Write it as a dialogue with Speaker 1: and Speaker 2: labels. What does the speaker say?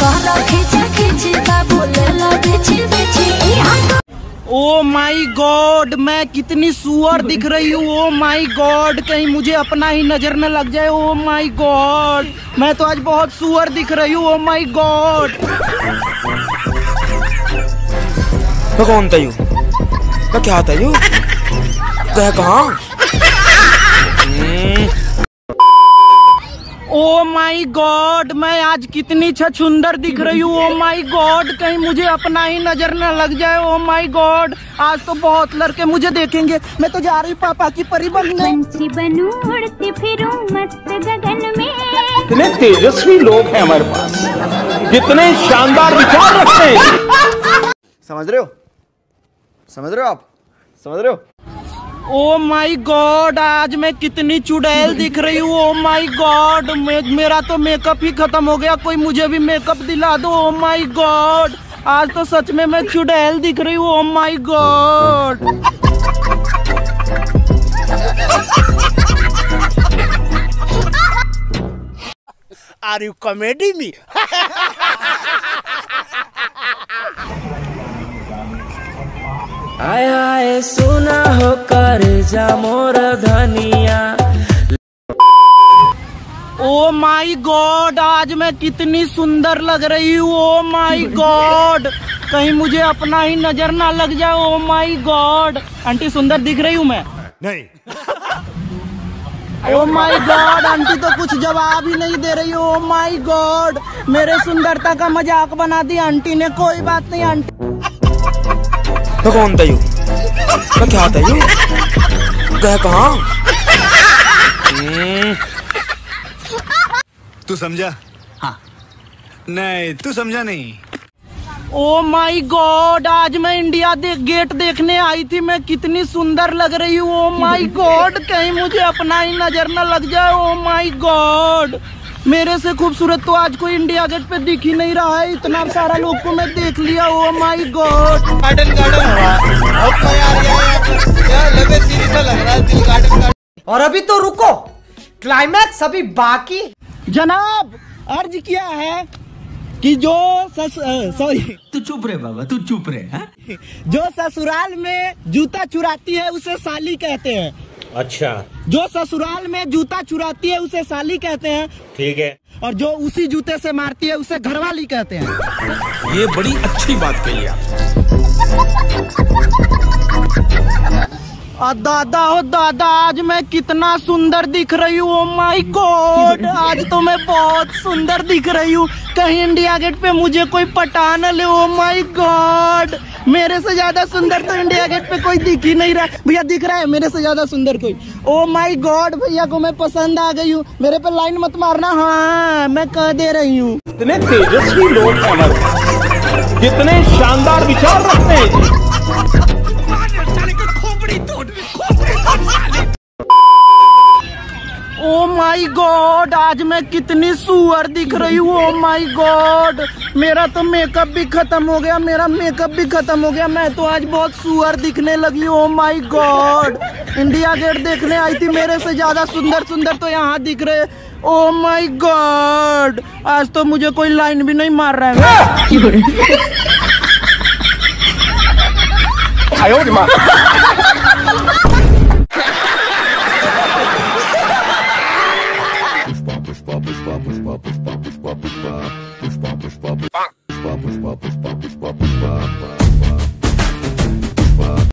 Speaker 1: O my God, मैं कितनी सुअर दिख रही हूँ। ओ माई गॉड, कहीं मुझे अपना ही नजर न लग जाए। ओ माई गॉड, मैं तो आज बहुत सुअर दिख रही हूँ। Oh my god.
Speaker 2: तो कौन था यू? तो क्या था यू? कह कहाँ?
Speaker 1: ओ माई गॉड, मैं आज कितनी छछुंदर दिख रही हूँ। ओ माई गॉड, कहीं मुझे अपना ही नजर न लग जाए। ओ माई गॉड, आज तो बहुत लड़के मुझे देखेंगे। मैं तो जा रही हूँ पापा की परी बनने।
Speaker 3: पंछी बनूं, उड़ती फिरूं मस्त गगन में।
Speaker 4: कितने तेजस्वी लोग हैं हमारे पास, कितने शानदार विचार रखते हैं।
Speaker 2: समझ रहे हो? समझ रहे हो आप? समझ रहे हो?
Speaker 1: ओ माई गॉड, आज मैं कितनी चुड़ैल दिख रही हूँ। ओ माई गॉड, मेरा तो मेकअप ही खत्म हो गया। कोई मुझे भी मेकअप दिला दो। ओ माई गॉड, आज तो सच में मैं चुड़ैल दिख रही हूँ। Oh my god.
Speaker 5: Are you comedy me?
Speaker 6: आय आय सुना हो कर जा मोर धनिया।
Speaker 1: ओ माई गॉड, आज मैं कितनी सुंदर लग रही हूँ। ओ माई गॉड, कहीं मुझे अपना ही नजर ना लग जाए। ओ माई गॉड, आंटी सुंदर दिख रही हूँ मैं?
Speaker 5: नहीं।
Speaker 1: ओ माई गॉड, आंटी तो कुछ जवाब ही नहीं दे रही हो। ओ माई गॉड, मेरे सुंदरता का मजाक बना दिया आंटी ने। कोई बात नहीं आंटी।
Speaker 2: तो कौन था यू? तो क्या था यू? कह कहाँ?
Speaker 5: तू समझा? हाँ। नहीं, तू समझा नहीं।
Speaker 1: ओ माई गॉड, आज मैं इंडिया गेट देखने आई थी। मैं कितनी सुंदर लग रही हूँ। ओ माई गॉड, कहीं मुझे अपना ही नजर न लग जाए। ओ माई गॉड, मेरे से खूबसूरत तो आज कोई इंडिया गेट पे दिख ही नहीं रहा है। इतना सारा लोग को मैं देख लिया। Oh my god.
Speaker 7: और अभी तो रुको, क्लाइमैक्स अभी बाकी।
Speaker 1: जनाब, अर्ज किया है कि जो सॉरी,
Speaker 6: तू चुप रहे बाबा, तू चुप रहे।
Speaker 1: जो ससुराल में जूता चुराती है उसे साली कहते हैं।
Speaker 4: अच्छा,
Speaker 1: जो ससुराल में जूता चुराती है उसे साली कहते हैं।
Speaker 4: ठीक है।
Speaker 1: और जो उसी जूते से मारती है उसे घरवाली कहते हैं।
Speaker 2: ये बड़ी अच्छी बात कही आप।
Speaker 1: दादा हो दादा, आज मैं कितना सुंदर दिख रही हूँ। ओ माई गॉड, आज तो मैं बहुत सुंदर दिख रही हूँ। कहीं इंडिया गेट पे मुझे कोई पटा न ले। ओ माई गॉड, मेरे से ज्यादा सुंदर तो इंडिया गेट पे कोई दिख ही नहीं रहा। भैया दिख रहा है मेरे से ज्यादा सुंदर कोई? ओ माई गॉड, भैया को मैं पसंद आ गई हूँ। मेरे पे लाइन मत मारना। हाँ, मैं कह दे रही हूँ।
Speaker 4: कितने तेजस्वी लोग हैं हमारे पास, कितने शानदार विचार रखते हैं।
Speaker 1: ओ माई गॉड, आज मैं कितनी सुअर दिख रही हूँ। ओ माई गॉड, मेरा तो मेकअप भी खत्म हो गया। मेरा मेकअप भी खत्म हो गया। मैं तो आज बहुत सुअर दिखने लगी। Oh my god, India Gate देखने आई थी। मेरे से ज्यादा सुंदर सुंदर तो यहाँ दिख रहे। ओ माई गॉड, आज तो मुझे कोई लाइन भी नहीं मार रहा है।
Speaker 8: Pushpa.